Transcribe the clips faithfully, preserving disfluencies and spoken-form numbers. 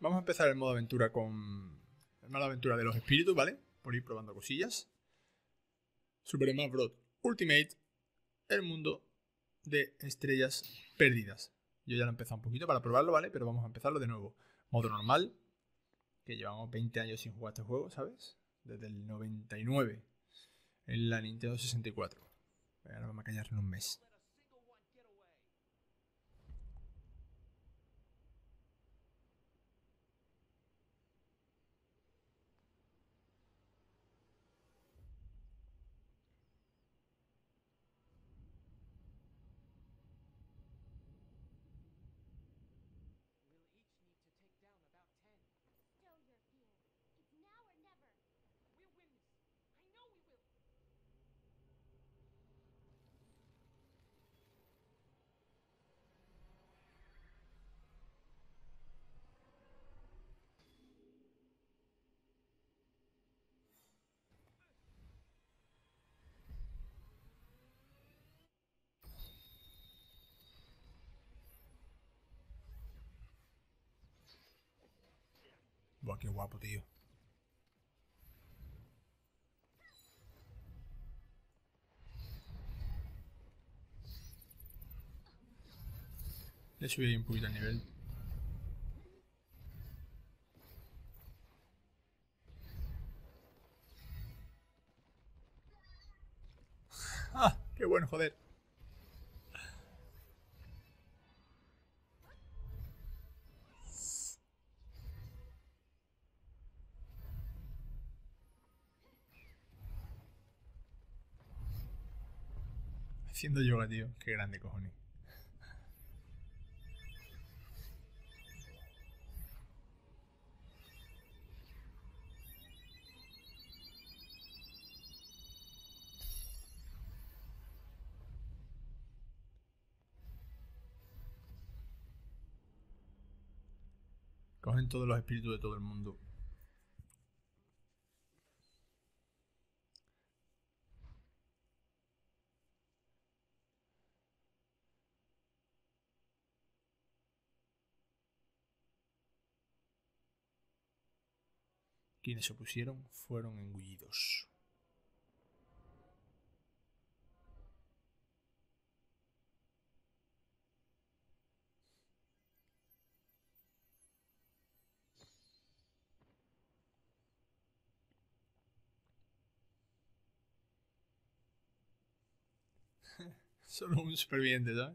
vamos a empezar el modo aventura con... El modo aventura de los espíritus, ¿vale? Por ir probando cosillas. Super Smash Bros. Ultimate. El mundo de estrellas perdidas. Yo ya lo he empezado un poquito para probarlo, ¿vale? Pero vamos a empezarlo de nuevo. Modo normal. Que llevamos veinte años sin jugar este juego, ¿sabes? Desde el noventa y nueve. En la Nintendo sesenta y cuatro. Ahora vamos a callar en un mes. Buah, qué guapo, tío. Le subí ahí un poquito el nivel. ¡Ah! ¡Qué bueno, joder! Haciendo yoga, tío. Qué grande, cojones. Cogen todos los espíritus de todo el mundo. Quienes se opusieron fueron engullidos. Solo un superviviente, ¿sabes?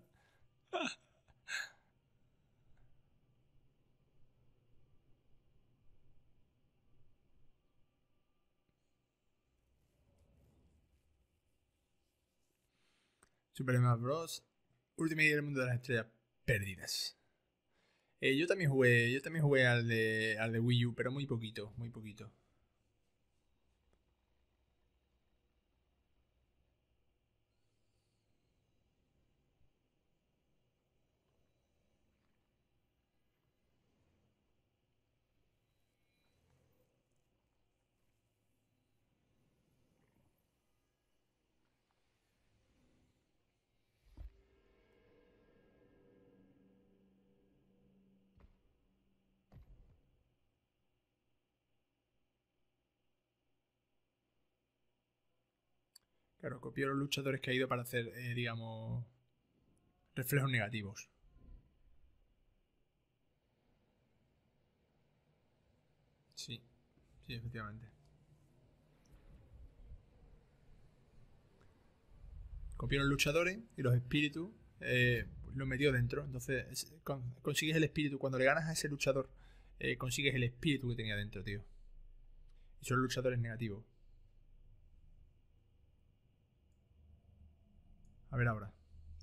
Super Smash Bros. Ultimate y el mundo de las estrellas perdidas. Eh, yo también jugué, yo también jugué al de, al de Wii U, pero muy poquito, muy poquito. Claro, copió los luchadores que ha ido para hacer, eh, digamos, reflejos negativos. Sí, sí, efectivamente. Copió los luchadores y los espíritus eh, los metió dentro. Entonces con, consigues el espíritu. Cuando le ganas a ese luchador, eh, consigues el espíritu que tenía dentro, tío. Y son luchadores negativos. A ver ahora.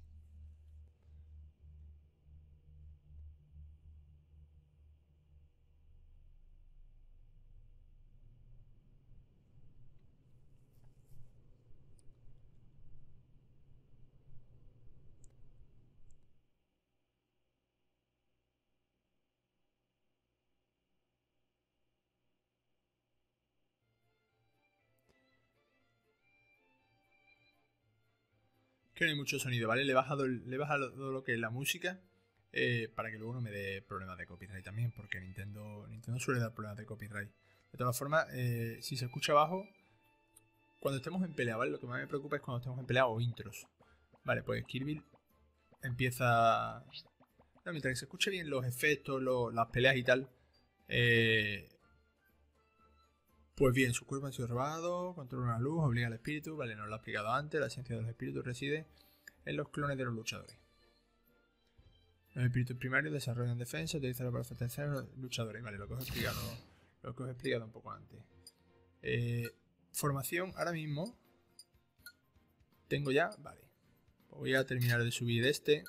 Que no hay mucho sonido, ¿vale? Le he bajado, le he bajado lo que es la música. Eh, para que luego no me dé problemas de copyright también. Porque Nintendo no suele dar problemas de copyright. De todas formas, eh, si se escucha bajo, cuando estemos en pelea, ¿vale? Lo que más me preocupa es cuando estemos en pelea o intros. Vale, pues Kirby empieza... No, mientras que se escuche bien los efectos, los, las peleas y tal, eh, pues bien, su cuerpo ha sido robado, controla una luz, obliga al espíritu, vale, nos lo ha explicado antes, la esencia de los espíritus reside en los clones de los luchadores. Los espíritus primarios desarrollan defensa, utilizan para fortalecer a los luchadores, vale, lo que os he explicado, lo que os he explicado un poco antes. Eh, formación, ahora mismo, tengo ya, vale, voy a terminar de subir este,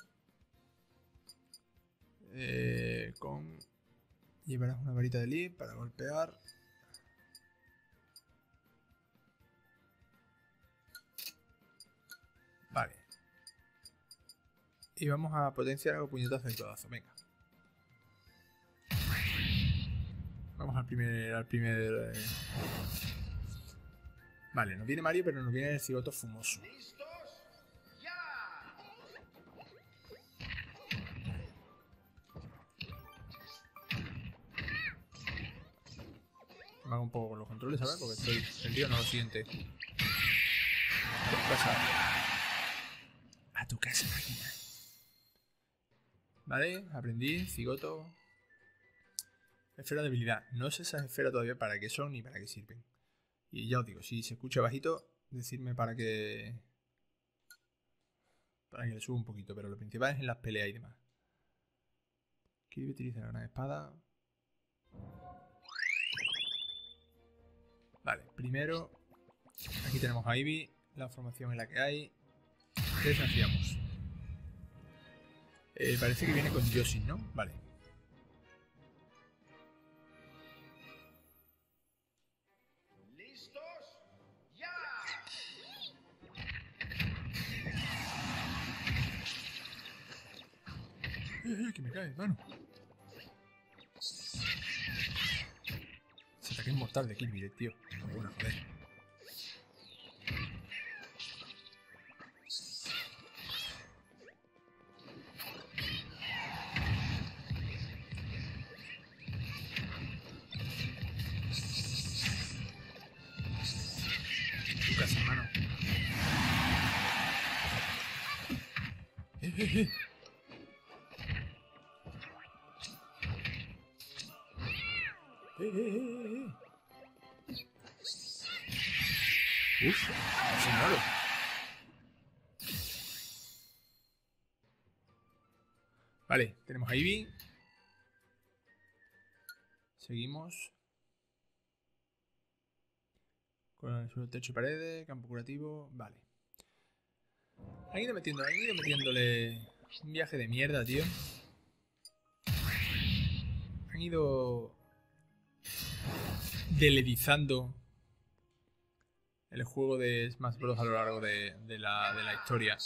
eh, con, llevarás una varita de lead para golpear. Vale. Y vamos a potenciar algo puñetazo del codazo. Venga. Vamos al primer... Al primer eh... Vale, nos viene Mario, pero nos viene el cigoto fumoso. Me hago un poco con los controles, ¿sabes? Porque estoy perdido, no lo siente. ¿Qué pasa? A tu casa, máquina. Vale, aprendí, cigoto. Esfera de habilidad. No sé esas esferas todavía para qué son ni para qué sirven. Y ya os digo, si se escucha bajito, decidme para que... Para que le suba un poquito, pero lo principal es en las peleas y demás. Kirby utiliza la gran espada. Vale, primero... Aquí tenemos a Ivy, la formación en la que hay. Desafiamos. Eh, parece que viene con Yoshi, ¿no? Vale. ¿Listos? ¡Ya! Eh, eh, que me cae, mano. Se ataque inmortal de Kirby, tío. Muy bueno, joder. Lucas, hermano. Eh, eh, eh. Eh, eh, eh, eh. Uf, casi muero. Vale, tenemos a Ivy. Seguimos. Con el suelo, techo y paredes, campo curativo. Vale. Han ido metiendo, han ido metiéndole un viaje de mierda, tío. Han ido deledizando el juego de Smash Bros. A lo largo de, de, la, de la historia.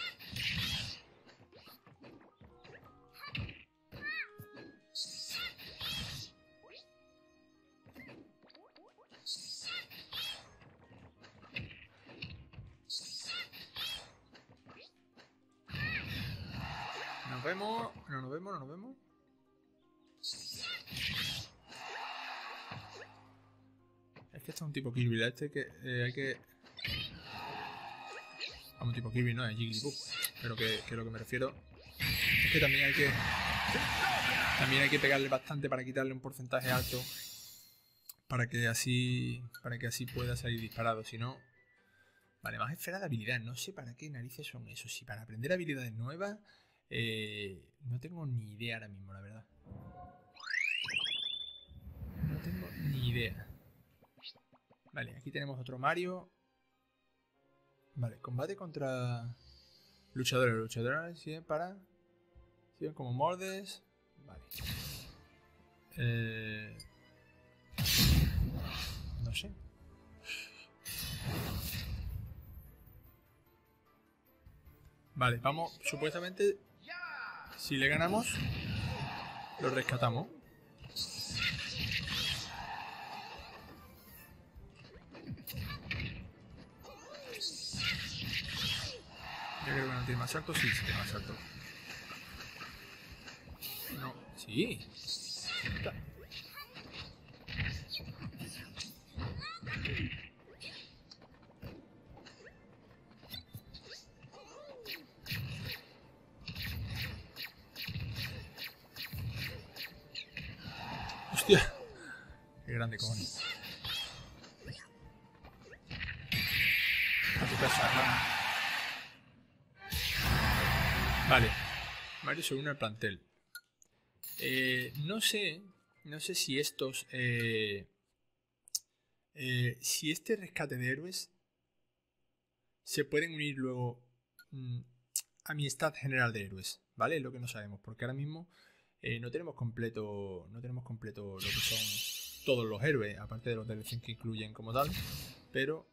Nos vemos, no nos vemos, no nos vemos. Es que este es un tipo Kirby, ¿verdad? Este que eh, hay que... A un tipo Kirby, no, es Jigglypuff. Pero que, que lo que me refiero es que también hay que... También hay que pegarle bastante para quitarle un porcentaje alto. Para que así... Para que así pueda salir disparado, si no... Vale, más esferas de habilidad. No sé para qué narices son eso. Si para aprender habilidades nuevas... Eh, no tengo ni idea ahora mismo, la verdad. No tengo ni idea. Vale, aquí tenemos otro Mario. Vale, combate contra luchadores. Luchadores sirven para... Sirven como moldes. Vale. Eh, no sé. Vale, vamos, supuestamente... Si le ganamos, lo rescatamos. Yo creo que no tiene más salto. Sí, sí tiene más salto. No, sí. ¡Hostia! ¡Qué grande, cojones! A tu casa, hermano. Vale. Mario se une al plantel. Eh, no sé... No sé si estos... Eh, eh, si este rescate de héroes se pueden unir luego mmm, a mi stat general de héroes, ¿vale? Es lo que no sabemos, porque ahora mismo eh, no tenemos completo no tenemos completo lo que son todos los héroes, aparte de los D L C que incluyen como tal, pero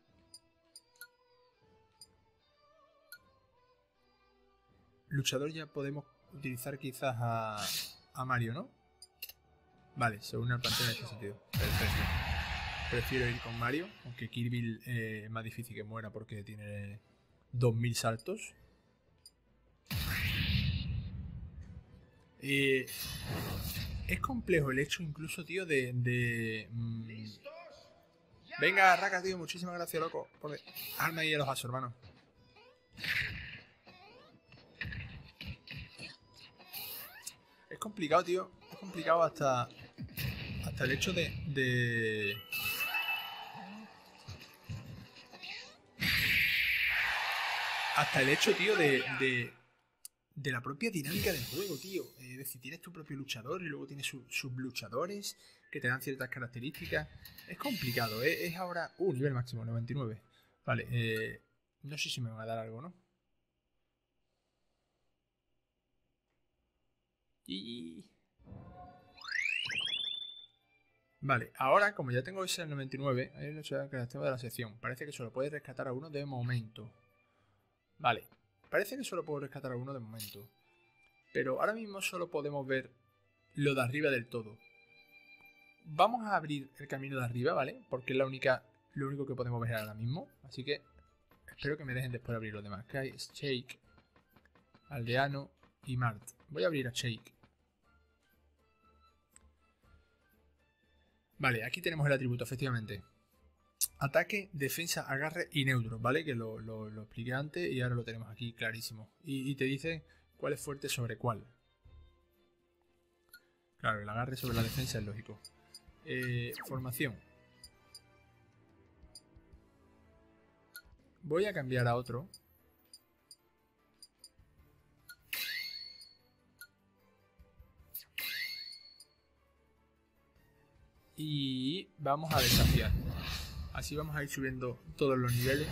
luchador ya podemos utilizar quizás a, a Mario, ¿no? Vale, se une al plantel en ese sentido. Perfecto. Prefiero ir con Mario, aunque Kirby eh, es más difícil que muera porque tiene dos mil saltos. Eh, es complejo el hecho incluso, tío, de... de mmm... Venga, Raka, tío, muchísimas gracias, loco. Por arma ahí a los asos, hermano. Es complicado, tío. Es complicado hasta... Hasta el hecho de... de... Hasta el hecho, tío, de... de... de la propia dinámica del juego, tío. Es decir, tienes tu propio luchador y luego tienes sus subluchadores que te dan ciertas características. Es complicado, ¿eh? Es ahora... Uh, nivel máximo, noventa y nueve. Vale, eh... no sé si me va a dar algo, ¿no? Y... Vale, ahora como ya tengo ese noventa y nueve, hay una característica de la sección. Parece que solo puedes rescatar a uno de momento. Vale, parece que solo puedo rescatar a uno de momento. Pero ahora mismo solo podemos ver lo de arriba del todo. Vamos a abrir el camino de arriba, ¿vale? Porque es la única, lo único que podemos ver ahora mismo. Así que espero que me dejen después abrir los demás. Que hay Shake, Aldeano y Mart. Voy a abrir a Shake. Vale, aquí tenemos el atributo, efectivamente. Ataque, defensa, agarre y neutro, ¿vale? Que lo, lo, lo expliqué antes y ahora lo tenemos aquí clarísimo. Y, y te dice cuál es fuerte sobre cuál. Claro, el agarre sobre la defensa es lógico. Eh, formación. Voy a cambiar a otro. Y vamos a desafiar. Así vamos a ir subiendo todos los niveles.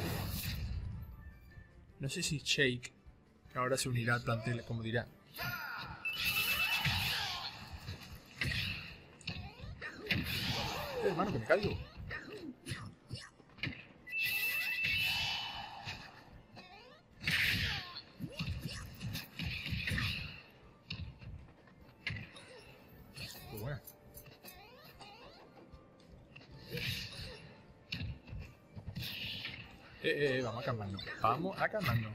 No sé si Shake, que ahora se unirá al plantel, como dirá. Eh, hermano, que me caigo. Qué buena. Eh, eh, vamos a calmarnos. Vamos a calmarnos.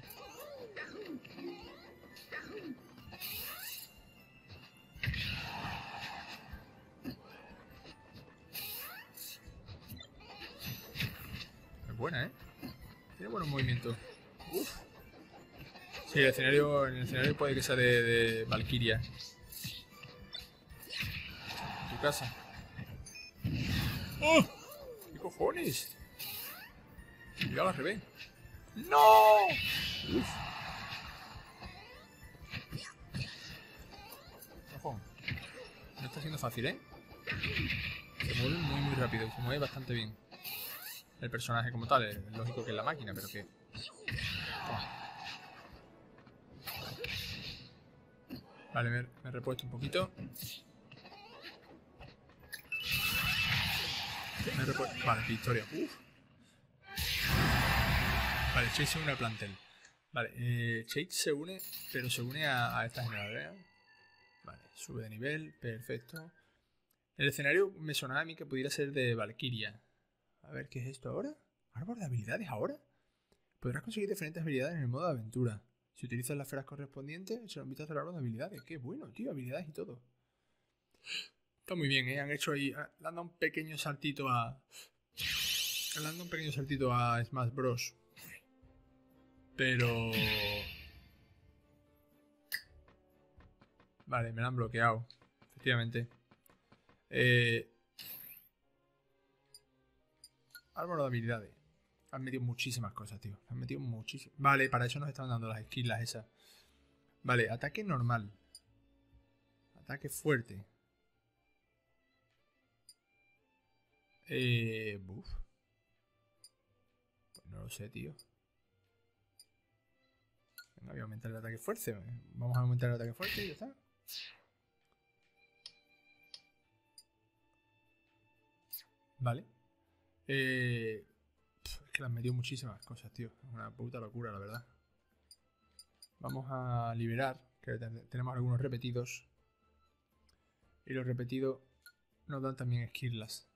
Es buena, ¿eh? Tiene buenos movimientos. Uf. Sí, el escenario, el escenario puede que sea de, de Valkyria. Tu casa. ¡Oh! ¿Qué cojones? Mira al revés. ¡No! Uf. Ojo. No está siendo fácil, ¿eh? Se mueve muy muy rápido. Se mueve bastante bien. El personaje como tal. Es lógico que es la máquina, pero que... Oh. Vale, me, me he repuesto un poquito. Me he repuesto... Vale, victoria. Uf. Vale, Chase se une al plantel. Vale, eh, Chase se une, pero se une a, a esta generadora. Vale, sube de nivel, perfecto. El escenario me sonaba a mí que pudiera ser de Valkyria. A ver, ¿qué es esto ahora? ¿Árbol de habilidades ahora? Podrás conseguir diferentes habilidades en el modo de aventura. Si utilizas las esferas correspondientes, echará un vistazo al árbol de habilidades. Qué bueno, tío, habilidades y todo. Está muy bien, ¿eh? Han hecho ahí... Le han dado un pequeño saltito a... Le han dado un pequeño saltito a Smash Bros. Pero... Vale, me lo han bloqueado. Efectivamente. Eh... Árbol de habilidades. Han metido muchísimas cosas, tío. Han metido muchísimas. Vale, para eso nos están dando las skills, las esas. Vale, ataque normal. Ataque fuerte. Eh... Buf. Pues no lo sé, tío. Venga, voy a aumentar el ataque fuerte. Vamos a aumentar el ataque fuerte y ya está. Vale. Eh... Es que le han metido muchísimas cosas, tío. Es una puta locura, la verdad. Vamos a liberar, que tenemos algunos repetidos. Y los repetidos nos dan también esquirlas.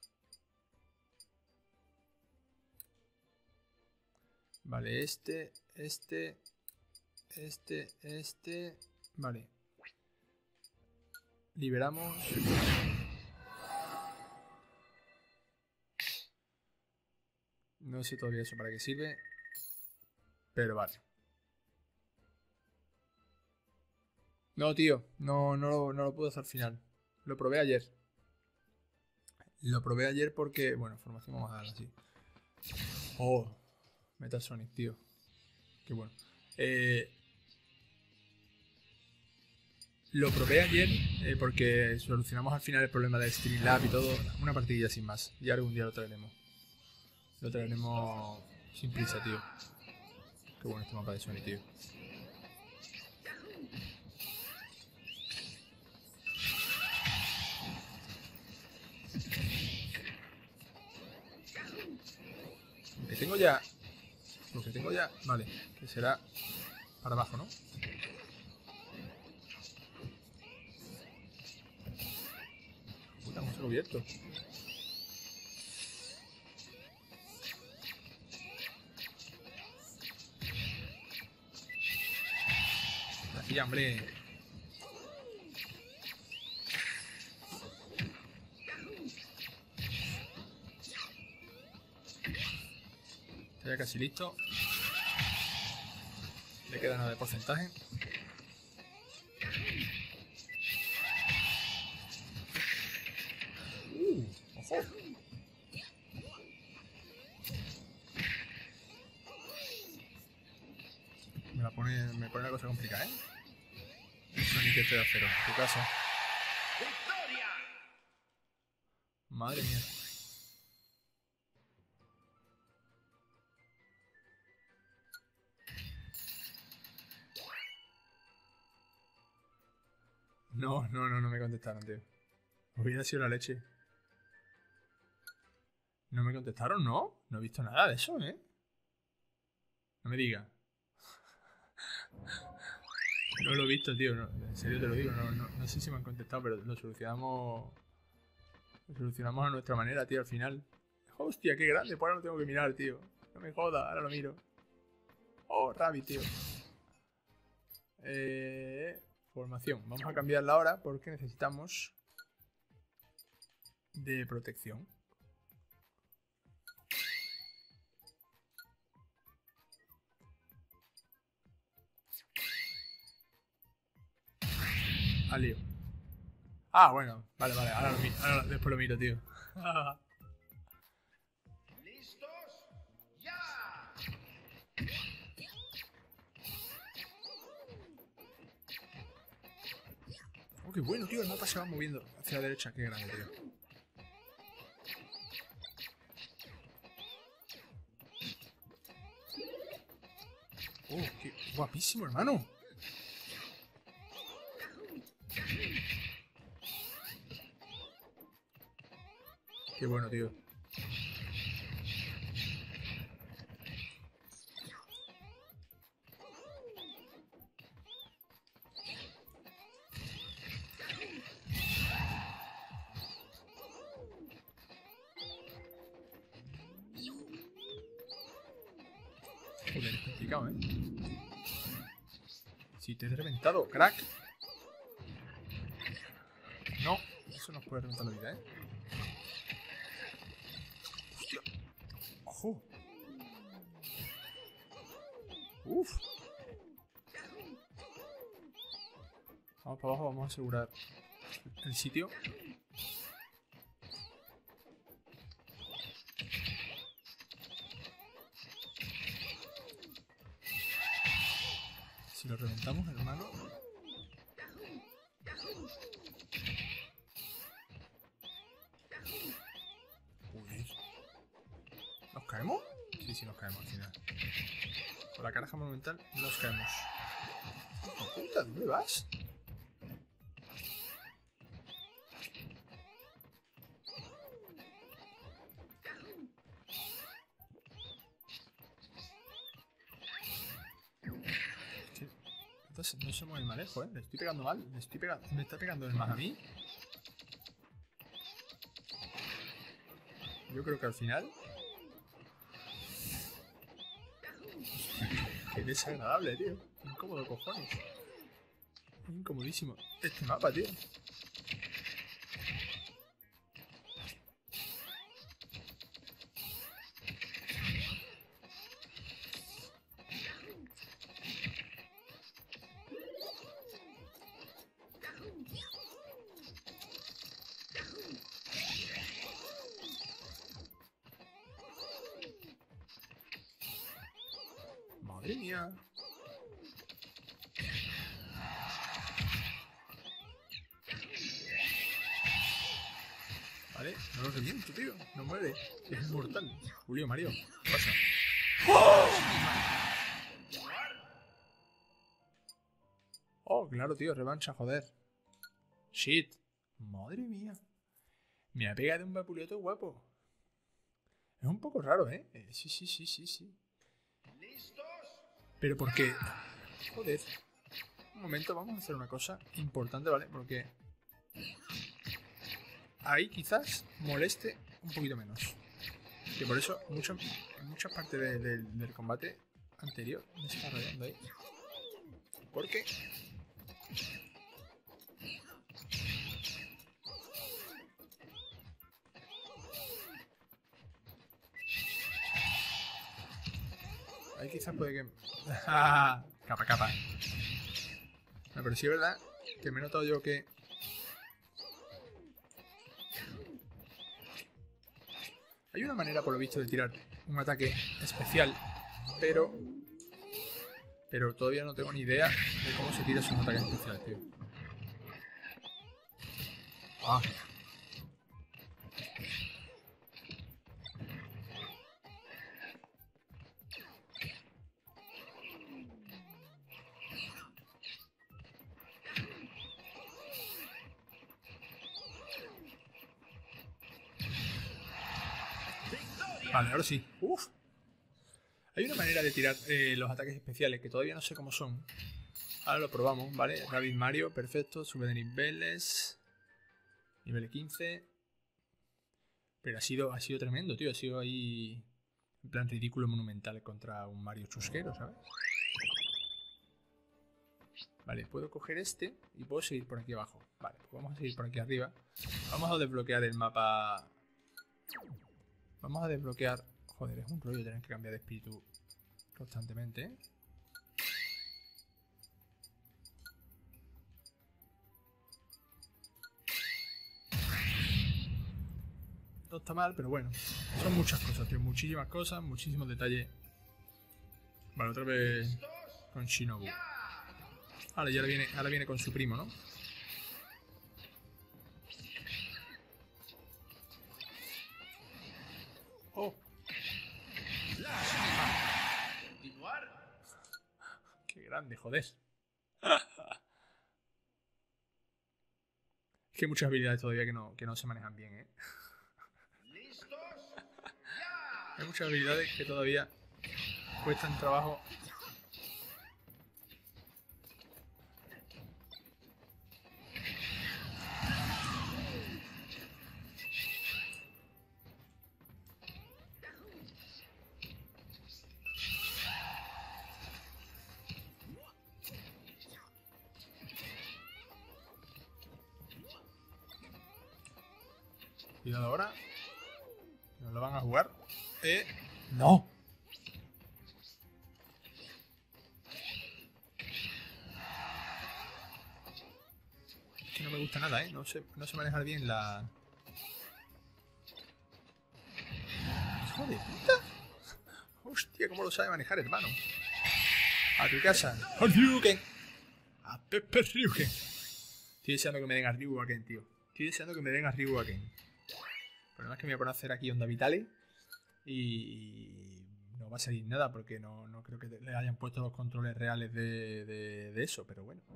Vale, este, este, este, este... Vale. Liberamos... No sé todavía eso para qué sirve. Pero vale. No, tío. No, no, lo, no lo puedo hacer al final. Lo probé ayer. Lo probé ayer porque... Bueno, formación vamos a darla así. Oh. Metal Sonic, tío. Qué bueno. Eh... Lo probé ayer eh, porque solucionamos al final el problema del Streamlab y todo. Una partidilla sin más. Y algún día lo traeremos. Lo traeremos sin prisa, tío. Qué bueno este mapa de Sonic, tío. Lo que tengo ya... Lo que tengo ya... Vale, que será para abajo, ¿no? Puta, hemos cubierto. Aquí, hombre. Está ya casi listo. Le queda nada de porcentaje. Uh, ojo. Me la pone, me pone la cosa complicada, ¿eh? Sonic este de acero, en tu caso. Madre mía. No, no, no, no me contestaron, tío. Hubiera sido la leche. No me contestaron, ¿no? No he visto nada de eso, ¿eh? No me digas. No lo he visto, tío. No, en serio te lo digo. No, no, no sé si me han contestado, pero lo solucionamos... Lo solucionamos a nuestra manera, tío, al final. Hostia, qué grande. Pues ahora lo tengo que mirar, tío. No me joda, ahora lo miro. Oh, Rabbit, tío. Eh... Formación. Vamos a cambiarla ahora porque necesitamos de protección. Al lío. Ah, bueno. Vale, vale. Ahora, lo miro, ahora después lo miro, tío. ¿Listos? ¡Ya! Oh, qué bueno, tío. El mapa se va moviendo hacia la derecha. Qué grande, tío. Oh, qué guapísimo, hermano. Qué bueno, tío. Joder, es complicado, ¿eh? Si te he reventado, crack. No, eso nos puede reventar la vida, ¿eh? Hostia. Ojo. Uf. Vamos para abajo, vamos a asegurar el sitio. Si lo reventamos, hermano. Uy. ¿Nos caemos? Sí, sí, nos caemos al final. Con la caraja monumental nos caemos. ¡Oh, puta! ¿Dónde vas? No se mueve el manejo, ¿eh? Le estoy pegando mal. Le estoy pegando. Me está pegando el más a mí. Yo creo que al final... Qué desagradable, tío. Incómodo, cojones. Incomodísimo. Este mapa, tío. Madre mía. Vale, no lo reviento, tío. No muere. Es inmortal. Julio, Mario. ¿Qué pasa? ¡Oh! Oh, claro, tío. Revancha, joder. Shit. Madre mía. Me ha pegado un vapuleto guapo. Es un poco raro, ¿eh? eh sí, sí, sí, sí, sí. Pero porque... Joder. Un momento, vamos a hacer una cosa importante, ¿vale? Porque... ahí quizás moleste un poquito menos. Que por eso mucho, en muchas partes de, de, del combate anterior me está rayando ahí. Porque... ahí quizás puede que... capa, capa. No, pero sí es verdad que me he notado yo que... hay una manera, por lo visto, de tirar un ataque especial, pero... pero todavía no tengo ni idea de cómo se tira esos ataques especiales, tío. Ah. Vale, ahora sí. Uf. Hay una manera de tirar eh, los ataques especiales que todavía no sé cómo son. Ahora lo probamos, ¿vale? Rabbid Mario, perfecto. Sube de niveles. Nivel quince. Pero ha sido, ha sido tremendo, tío. Ha sido ahí... en plan ridículo monumental contra un Mario chusquero, ¿sabes? Vale, puedo coger este y puedo seguir por aquí abajo. Vale, pues vamos a seguir por aquí arriba. Vamos a desbloquear el mapa... Vamos a desbloquear... joder, es un rollo tener que cambiar de espíritu constantemente, ¿eh? No está mal, pero bueno. Son muchas cosas, tío. Muchísimas cosas, muchísimos detalles. Vale, otra vez con Shinobu. Ahora ya viene, ahora viene con su primo, ¿no? Oh. Qué grande, joder. Es que hay muchas habilidades todavía que no, que no se manejan bien, ¿eh? Hay muchas habilidades que todavía cuestan trabajo. Cuidado ahora. Nos lo van a jugar. Eh. ¡No! Que no me gusta nada, ¿eh? No sé, no sé manejar bien la... ¡Hijo de puta! ¡Hostia! ¿Cómo lo sabe manejar, hermano? A tu casa. Ryuken. A Pepe Ryuken. Estoy deseando que me den a Ryuken, tío. Estoy deseando que me den a Ryuken. El problema es que me voy a poner a hacer aquí Onda Vitale. Y no va a salir nada porque no, no creo que le hayan puesto los controles reales de, de, de eso, pero bueno.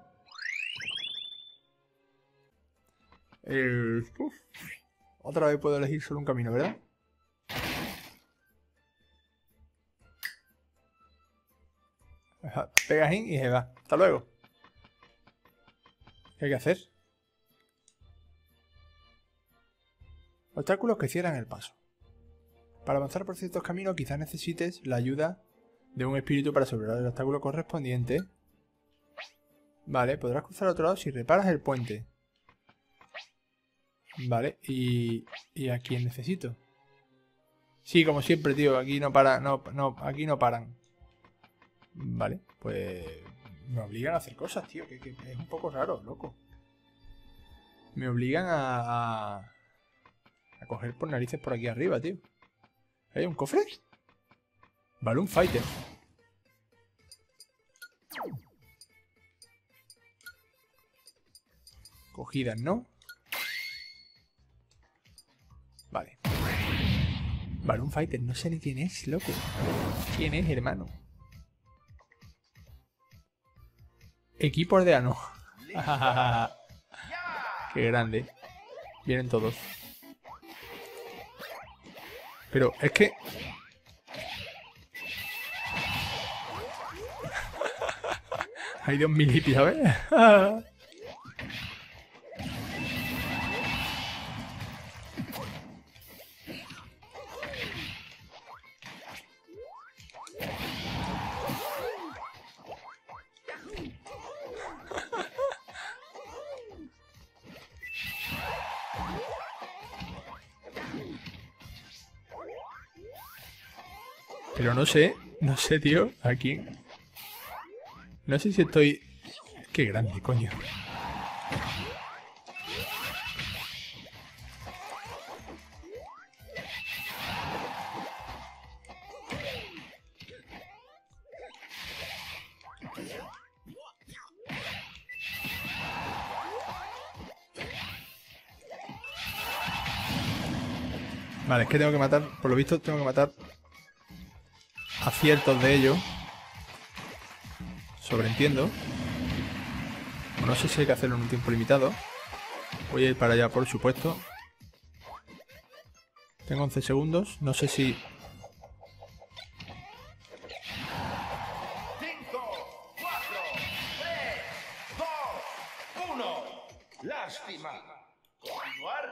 Eh, uf. Otra vez puedo elegir solo un camino, ¿verdad? Pegas in y se va. Hasta luego. ¿Qué hay que hacer? Obstáculos que cierran el paso. Para avanzar por ciertos caminos quizás necesites la ayuda de un espíritu para superar el obstáculo correspondiente. Vale, podrás cruzar al otro lado si reparas el puente. Vale, y... ¿y a quién necesito? Sí, como siempre, tío, aquí no para, no, no, aquí no paran. Vale, pues... me obligan a hacer cosas, tío, que, que es un poco raro, loco. Me obligan a... a... a coger por narices por aquí arriba, tío. ¿Hay un cofre? Balloon Fighter. Cogidas, ¿no? Vale. Balloon Fighter, no sé ni quién es, loco. ¿Quién es, hermano? Equipo aldeano. Qué grande. Vienen todos. Pero es que... hay dos milipis, ¿sabes? Pero no sé, no sé, tío, aquí. No sé si estoy... Qué grande, coño. Vale, es que tengo que matar, por lo visto tengo que matar a ciertos de ellos. Sobreentiendo. No sé si hay que hacerlo en un tiempo limitado. Voy a ir para allá, por supuesto. Tengo once segundos. No sé si... cinco, cuatro, tres, dos, uno. Lástima. Continuar.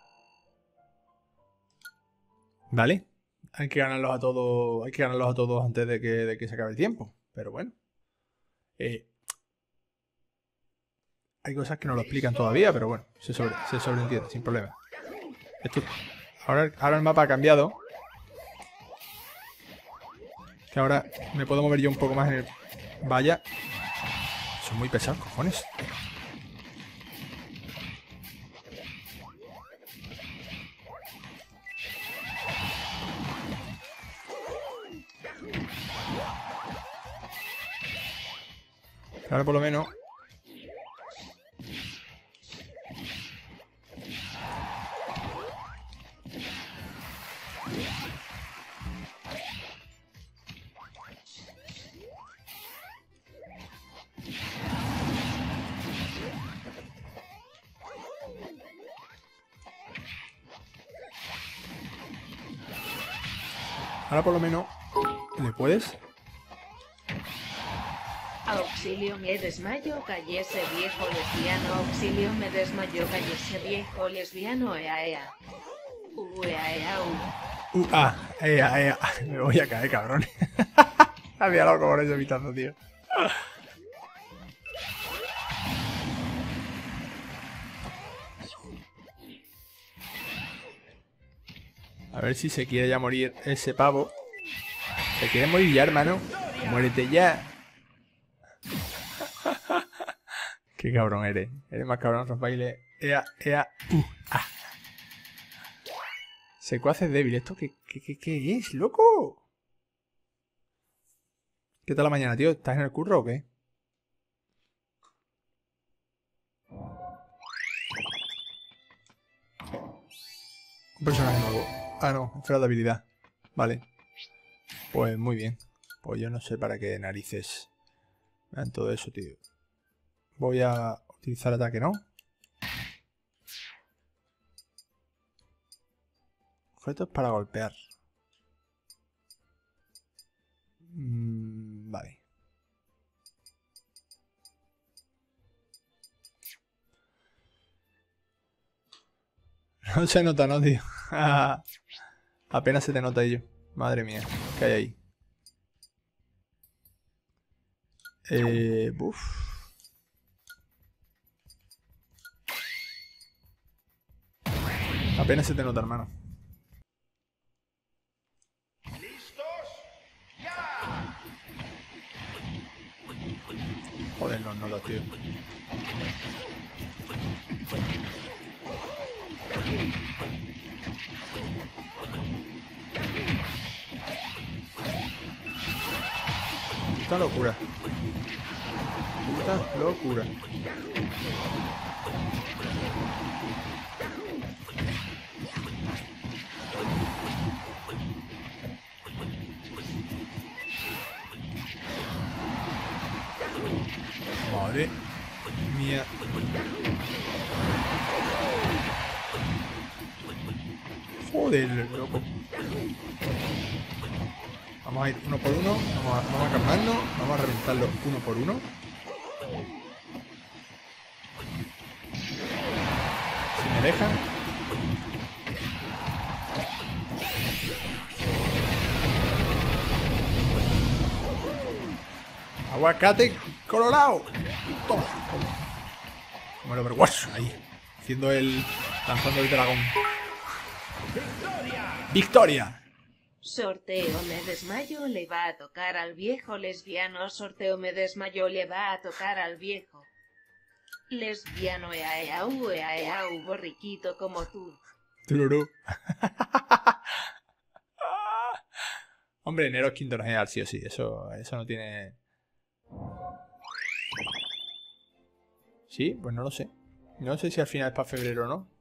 Vale. Hay que ganarlos a todos. Hay que ganarlos a todos antes de que, de que se acabe el tiempo. Pero bueno. Eh, hay cosas que no lo explican todavía, pero bueno, se, sobre, se sobreentiende, sin problema. Esto, ahora, ahora el mapa ha cambiado. Que ahora me puedo mover yo un poco más en el... Vaya. Son muy pesados, cojones. Ahora por lo menos... Ahora por lo menos... ¿Le puedes? Auxilio, me desmayo, cállese viejo lesbiano. Auxilio, me desmayo, cállese viejo lesbiano. Ea, ea. Uh, ea, ea, uh. Uh, ah, ea, ea. Me voy a caer, cabrón. Había loco por eso evitando, tío. A ver si se quiere ya morir ese pavo. ¿Se quiere morir ya, hermano? Muérete ya. Qué cabrón eres. Eres más cabrón, Rafael. Ea, ea, uh, ah. Secuaces débil. ¿Esto qué, qué, qué, qué es, loco? ¿Qué tal la mañana, tío? ¿Estás en el curro o qué? Un personaje nuevo. Ah, no, esfera de habilidad. Vale. Pues muy bien. Pues yo no sé para qué narices me dan todo eso, tío. Voy a utilizar ataque, ¿no? Objetos para golpear. Mm, vale. No se nota, ¿no, tío? Apenas se te nota ello. Madre mía, ¿qué hay ahí? Eh, uf. Apenas se te nota, hermano. Joder, no, no lo tío. Puta locura. Puta locura. Madre mía. Joder, loco. Vamos a ir uno por uno. Vamos a, vamos a calmarnos. Vamos a reventarlo uno por uno. Si me dejan. Aguacate colorado. Toma. Como el Overwatch ahí. Haciendo el... lanzando el dragón. ¡Victoria! Sorteo me desmayo le va a tocar al viejo lesbiano. Sorteo me desmayo le va a tocar al viejo lesbiano. Ea, ea, u, ea, ea, u, borriquito como tú. Tururú. Hombre, Nero Kingdom Hearts, sí o sí. Eso, eso no tiene... Sí, pues no lo sé. No sé si al final es para febrero o no.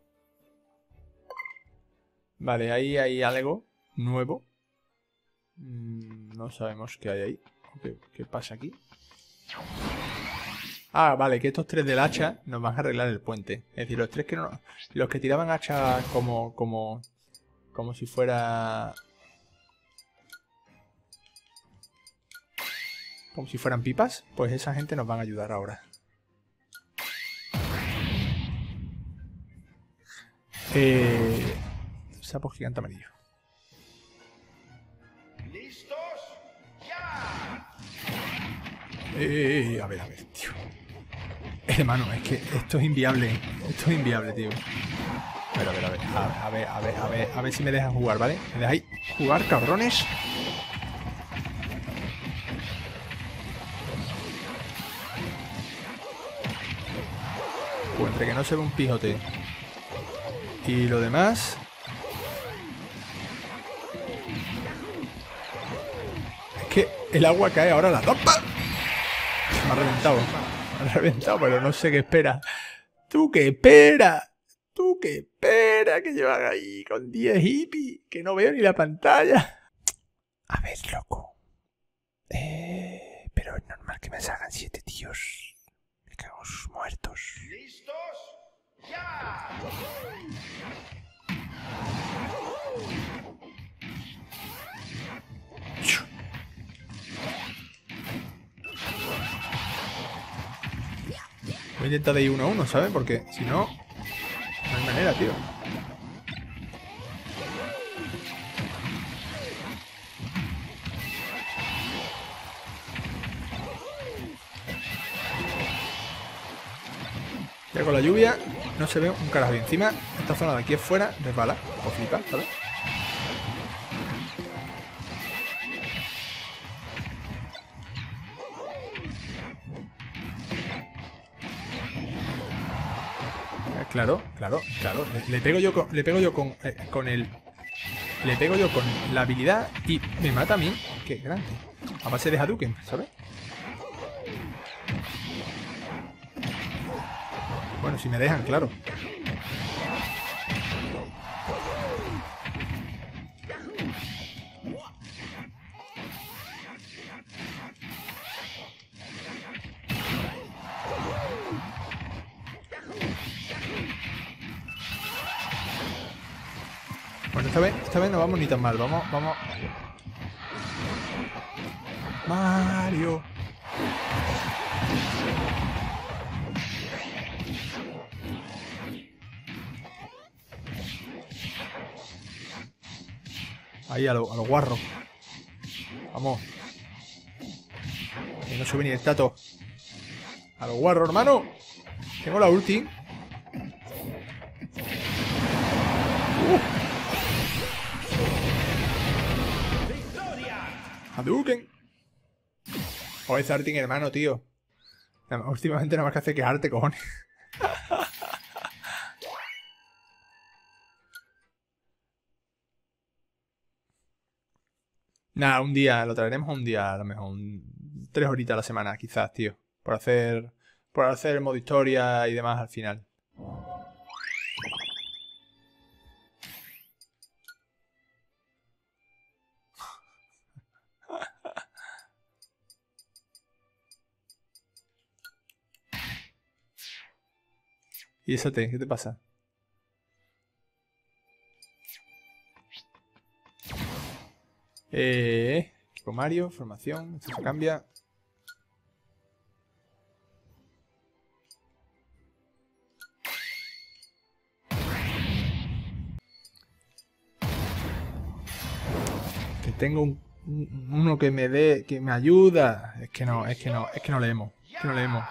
Vale, ahí hay algo nuevo. Mm, no sabemos qué hay ahí. ¿Qué, qué pasa aquí? Ah, vale, que estos tres del hacha nos van a arreglar el puente. Es decir, los tres que no... Los que tiraban hacha como... Como, como si fuera... Como si fueran pipas. Pues esa gente nos van a ayudar ahora. Eh... Sapo gigante amarillo. ¿Listos? ¡Ya! Eh, eh, a ver, a ver, tío. Hermano, es que esto es inviable. Esto es inviable, tío. A ver, a ver, a ver. A, a ver, a ver, a ver. A ver si me dejan jugar, ¿vale? ¿Me dejáis jugar, cabrones? Pues entre que no se ve un pijote y lo demás... Que el agua cae ahora a la tapa. Me ha reventado. Me ha reventado, pero no sé qué espera. ¿Tú qué espera? ¿Tú qué espera? Que llevan ahí con diez hippies. Que no veo ni la pantalla. A ver, loco. Eh, pero es normal que me salgan siete tíos. Me cago en sus muertos. ¿Listos? ¡Ya! Voy a intentar de ir uno a uno, ¿sabes? Porque si no, no hay manera, tío. Ya con la lluvia no se ve un carajo. Y encima, esta zona de aquí afuera resbala. O flipa, ¿sabes? Claro, claro, claro. Le, le pego yo con, le pego yo con, eh, con el, le pego yo con la habilidad y me mata a mí. Qué grande. A base de Hadouken, ¿sabes? Bueno, si me dejan, claro. Bueno, esta vez, esta vez no vamos ni tan mal. Vamos, vamos. Mario. Ahí a lo, a lo guarro. Vamos. Que no sube ni el tato. A lo guarro, hermano. Tengo la ulti. Uh. Hadouken. Joder, Zartin, hermano, tío. Últimamente nada más que hace quejarte, cojones. Nada, un día, lo traeremos un día, a lo mejor. Un, tres horitas a la semana, quizás, tío. Por hacer. Por hacer el modo historia y demás al final. ¿Y eso te? ¿Qué te pasa? Eh, equipo Mario, formación, esto se cambia. Que tengo un, un, uno que me dé, que me ayuda. Es que no, es que no, es que no leemos, es que no leemos.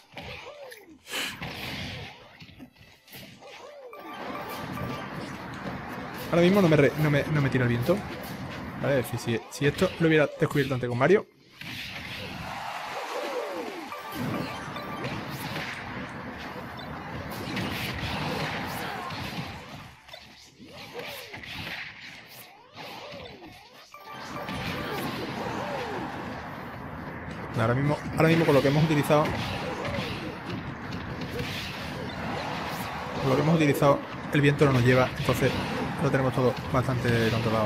Ahora mismo no me, re, no me, no me tira el viento. Vale, es decir, si, si esto lo hubiera descubierto antes con Mario. Ahora mismo, ahora mismo con lo que hemos utilizado. Con lo que hemos utilizado, el viento no nos lleva, entonces lo tenemos todo bastante controlado.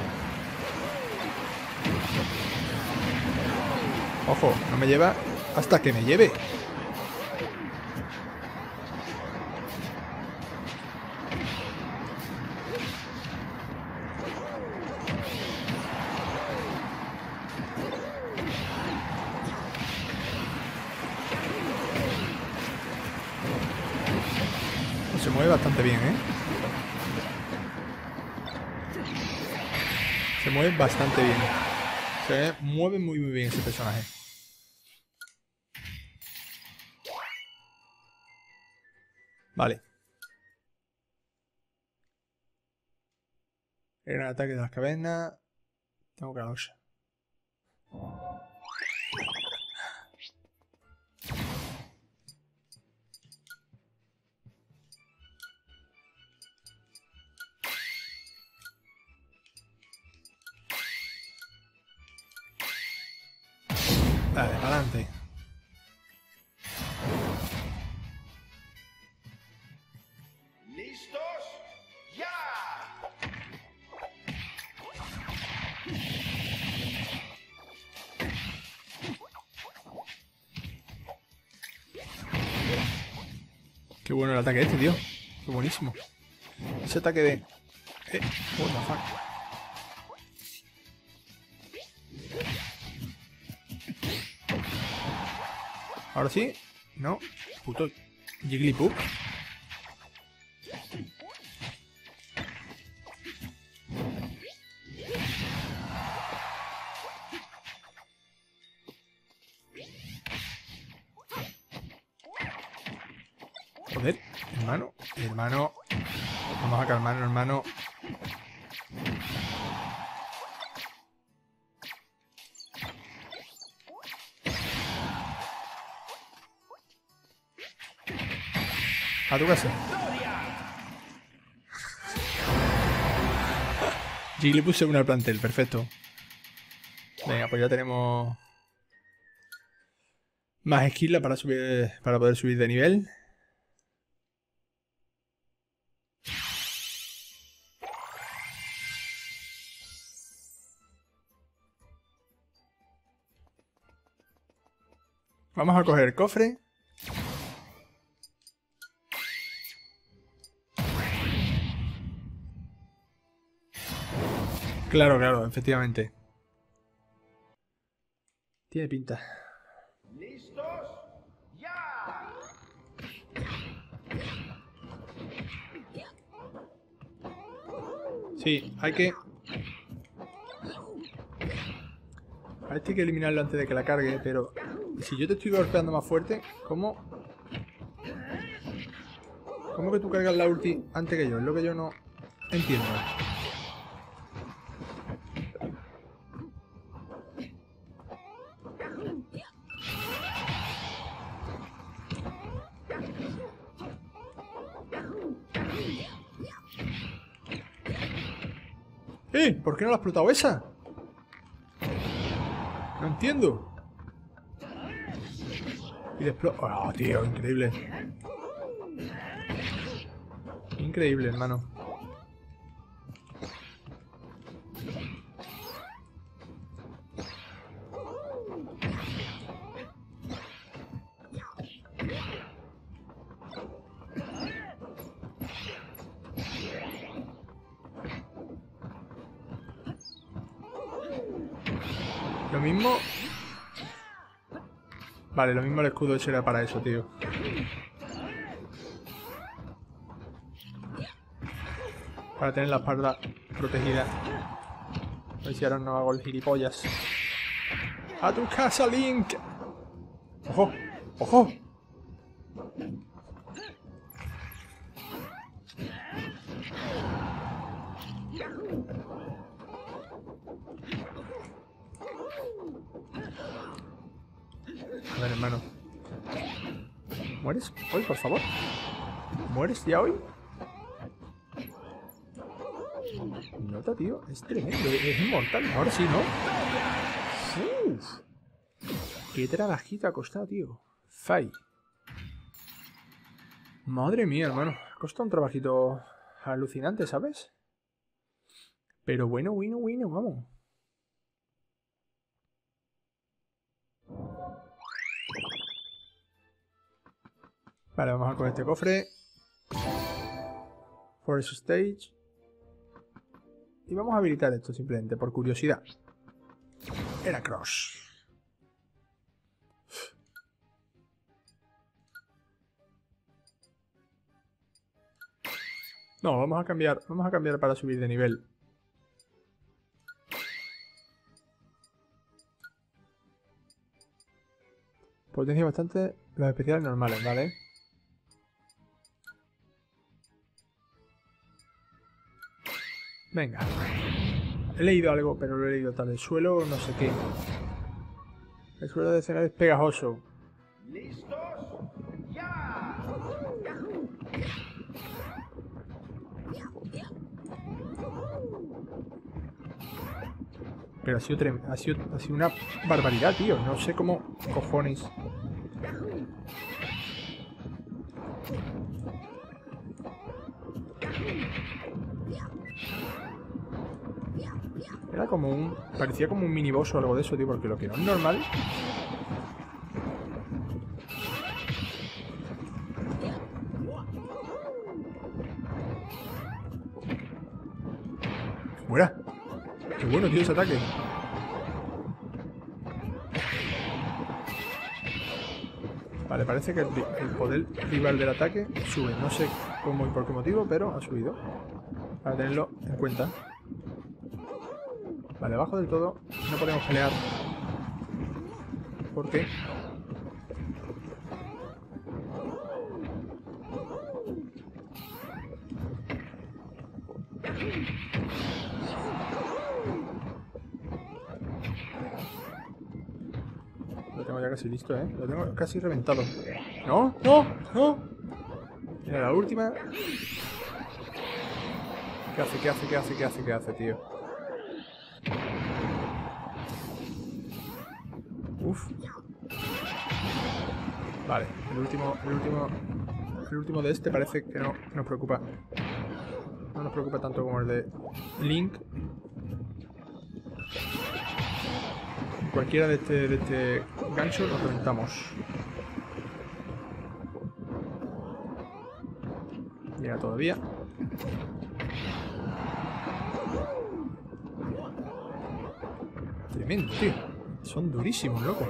Ojo, no me lleva hasta que me lleve. Se mueve bastante bien, ¿eh? Se mueve bastante bien. Se mueve muy muy bien ese personaje. Vale. El gran ataque de las cavernas. Tengo que la losa. Dale, adelante. ¿Listos? ¡Ya! Qué bueno el ataque este, tío. Qué buenísimo. Ese ataque de... Eh, what the fuck. Ahora sí. No. Puto Jigglypuff. Joder, hermano. Hermano. Vamos a calmarnos, hermano. A tu casa. Jigglypuff se une al plantel, perfecto. Venga, pues ya tenemos Más esquila para subir, para poder subir de nivel. Vamos a coger el cofre. Claro, claro, efectivamente. Tiene pinta. ¿Listos? ¡Ya! Sí, hay que... A este hay que eliminarlo antes de que la cargue, pero... Si yo te estoy golpeando más fuerte, ¿cómo...? ¿Cómo que tú cargas la ulti antes que yo? Es lo que yo no entiendo. ¡Eh! ¿Por qué no la has explotado esa? No entiendo. Y después... ¡Oh, tío! Increíble. Increíble, hermano. Lo mismo... Vale, lo mismo el escudo ese era para eso, tío. Para tener la espalda protegida. A ver si ahora no hago el gilipollas. ¡A tu casa, Link! ¡Ojo! ¡Ojo! A ver, hermano. ¿Mueres hoy, por favor? ¿Mueres ya hoy? Nota, tío. Es tremendo. Es inmortal. Ahora sí, ¿no? Uf. Qué trabajito ha costado, tío. Fai. Madre mía, hermano. Ha costado un trabajito alucinante, ¿sabes? Pero bueno, bueno, bueno, vamos. Vale, vamos a coger este cofre. Forest Stage. Y vamos a habilitar esto simplemente, por curiosidad. Heracross. No, vamos a cambiar. Vamos a cambiar para subir de nivel. Potencia bastante los especiales normales, ¿vale? Venga. He leído algo, pero lo he leído tal. El suelo, no sé qué. El suelo de escenario es pegajoso. ¿Listos? ¡Ya! Pero ha sido, trem ha sido, ha sido una barbaridad, tío. No sé cómo cojones. Era como un... Parecía como un miniboss o algo de eso, tío, porque lo que no es normal... ¡Muera! ¡Qué bueno, tío, ese ataque! Vale, parece que el, el poder rival del ataque sube. No sé cómo y por qué motivo, pero ha subido. Para tenerlo en cuenta. Vale, abajo del todo no podemos pelear. ¿Por qué? Lo tengo ya casi listo, ¿eh? Lo tengo casi reventado. ¡No! ¡No! ¡No! Mira, la última. ¿Qué hace? ¿Qué hace? ¿Qué hace? ¿Qué hace? ¿Qué hace, tío? Uf. Vale, el último, el último, el último de este parece que no nos preocupa. No nos preocupa tanto como el de Link. Cualquiera de este, de este gancho lo reventamos. Llega todavía. Tremendo, tío. Son durísimos, loco.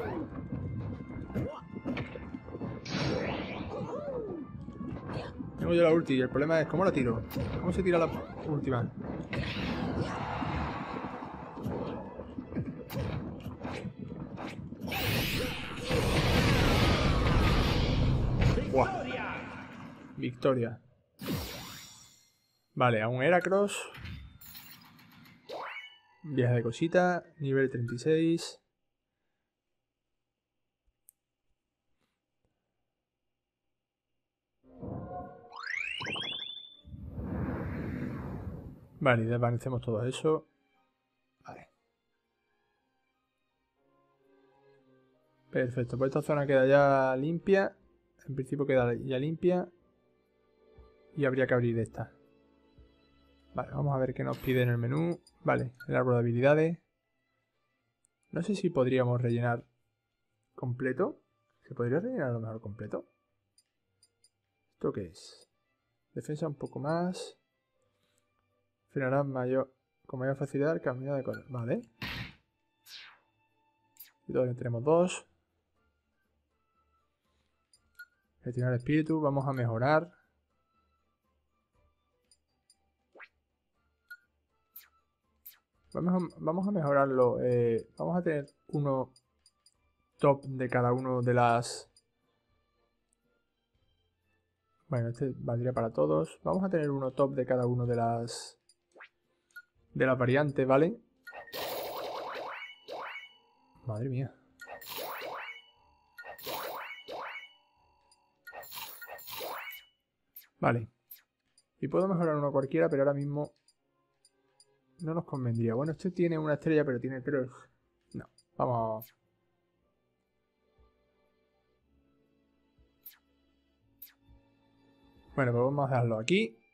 Tengo yo la ulti y el problema es cómo la tiro. ¿Cómo se tira la última? ¡Buah! Victoria. Vale, a un Heracross. Viaje de cosita. Nivel treinta y seis. Vale, y desvanecemos todo eso. Vale. Perfecto, pues esta zona queda ya limpia. En principio queda ya limpia. Y habría que abrir esta. Vale, vamos a ver qué nos pide en el menú. Vale, el árbol de habilidades. No sé si podríamos rellenar completo. ¿Se podría rellenar a lo mejor completo? ¿Esto qué es? Defensa un poco más. Frenará mayor, con mayor facilidad el camino de color. Vale. Y todavía tenemos dos. Gestionar espíritu. Vamos a mejorar. Vamos a, vamos a mejorarlo. Eh, vamos a tener uno top de cada uno de las... Bueno, este valdría para todos. Vamos a tener uno top de cada uno de las... De las variantes, ¿vale? Madre mía. Vale. Y puedo mejorar uno cualquiera, pero ahora mismo no nos convendría. Bueno, este tiene una estrella, pero tiene tres. No, vamos. Bueno, pues vamos a dejarlo aquí.